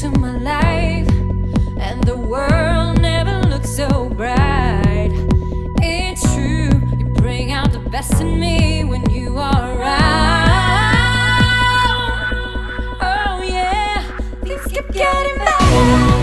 into my life, and the world never looked so bright. It's true, you bring out the best in me when you are around. Oh yeah, things keep getting better.